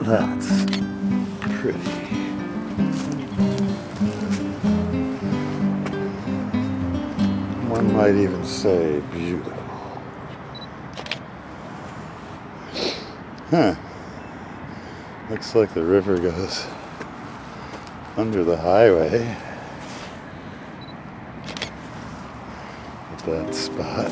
That's pretty. One might even say beautiful. Huh. Looks like the river goes under the highway at that spot.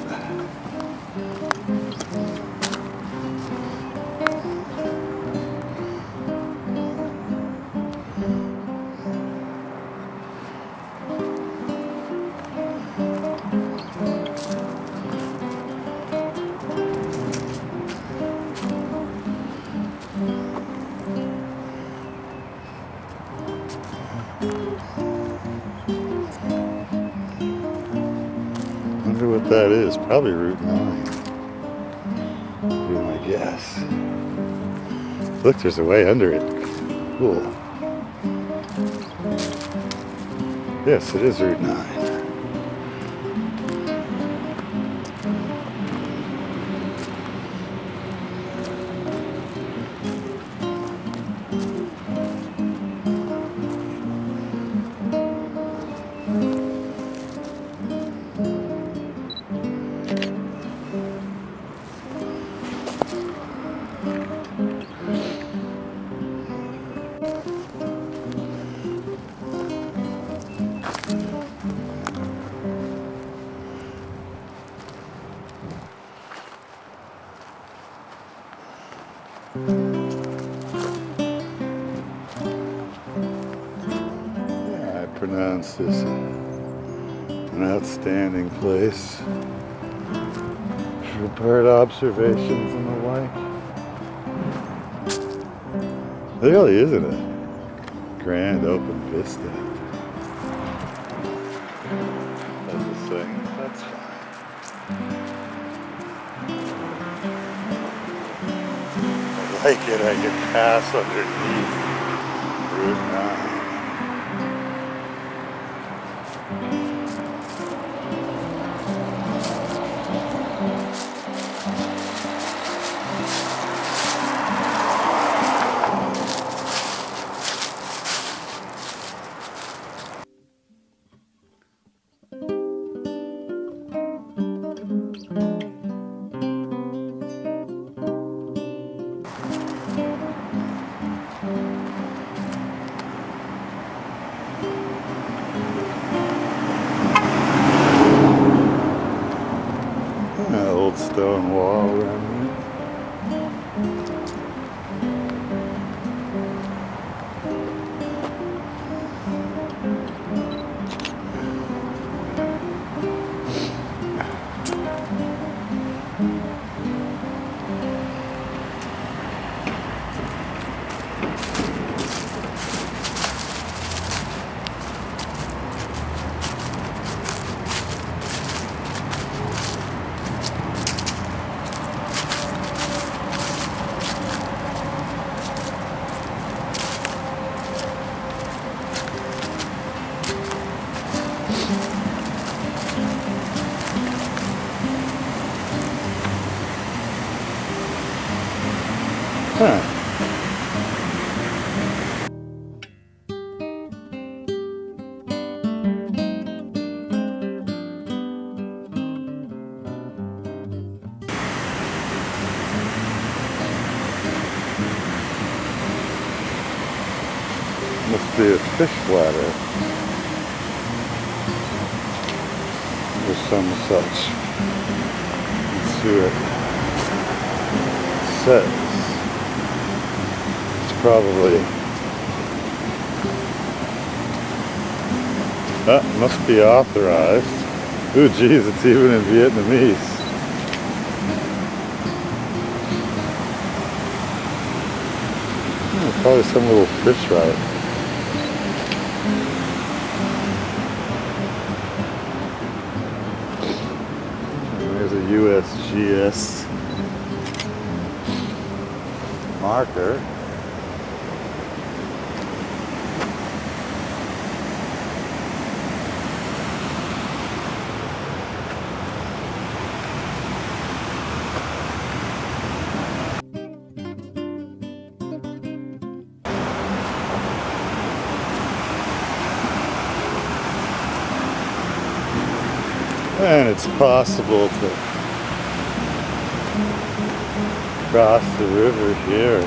Wonder what that is. Probably Route 9. Would be my guess. Look, there's a way under it. Cool. Yes, it is Route 9. Yeah, I pronounce this an outstanding place for bird observations and the like. There really isn't a grand open vista. That's the thing. That's fine. I like it. I can pass underneath Route 9. Old stone wall around here. Huh. Must be a fish ladder or some such. Let's see what it says. Probably. That must be authorized. Ooh, geez, it's even in Vietnamese. Probably some little fish ride. There's a USGS marker. And it's possible to cross the river here.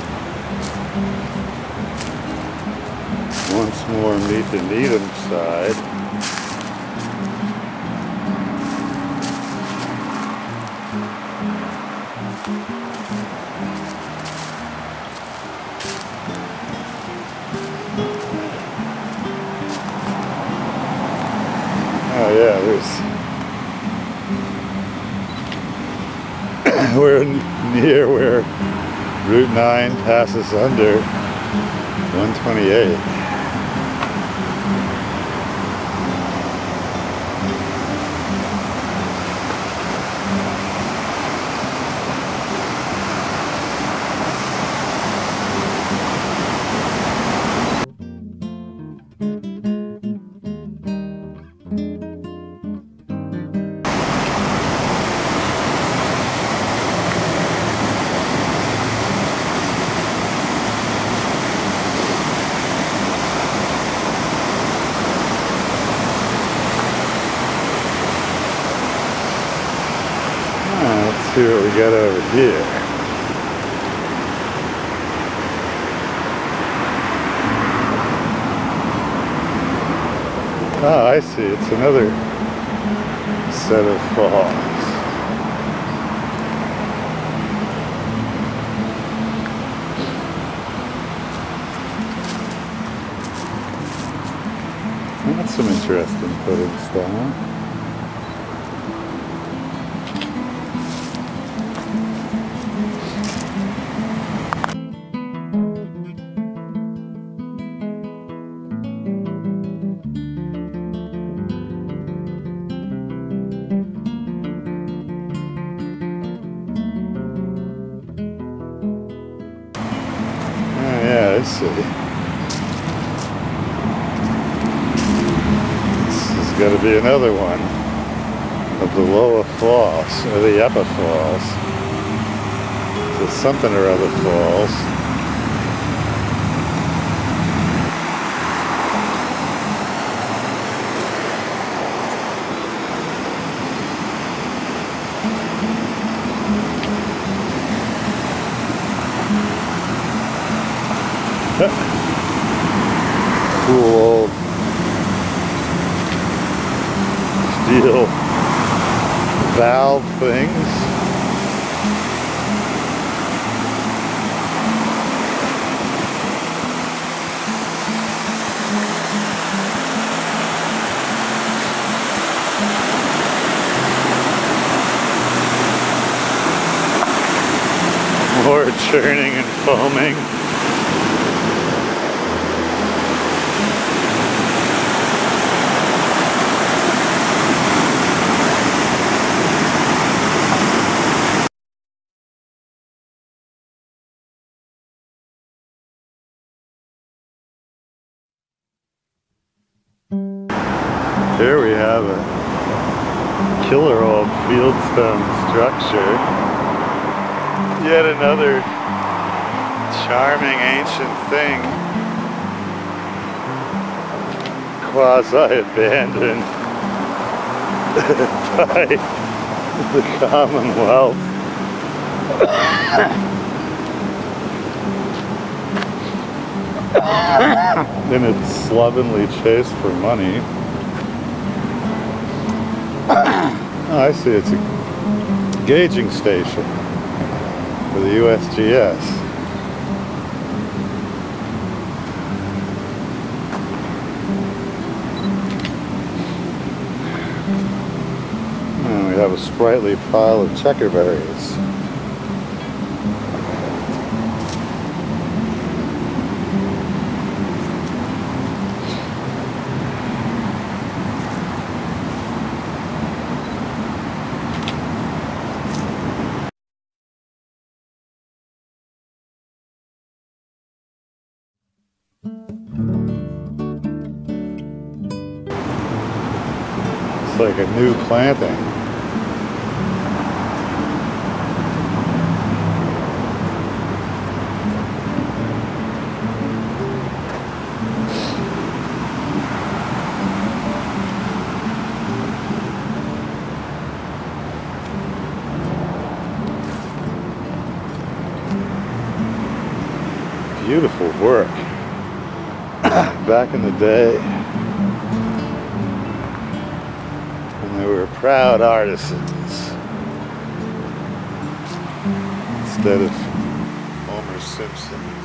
Once more meet the Needham side. Oh yeah, we're near where Route 9 passes under 128. Let's see what we got over here. Ah, I see. It's another set of falls. That's some interesting footing style. I see. This has got to be another one of the lower falls, or the upper falls. There's something or other falls. Cool old steel valve things. More churning and foaming. Here we have a killer old fieldstone structure. Yet another charming ancient thing, quasi-abandoned by the Commonwealth. In its slovenly chase for money. Oh, I see, it's a gauging station for the USGS. And we have a sprightly pile of checkerberries. It's like a new planting. beautiful work back in the day when they were proud artisans instead of Homer Simpson.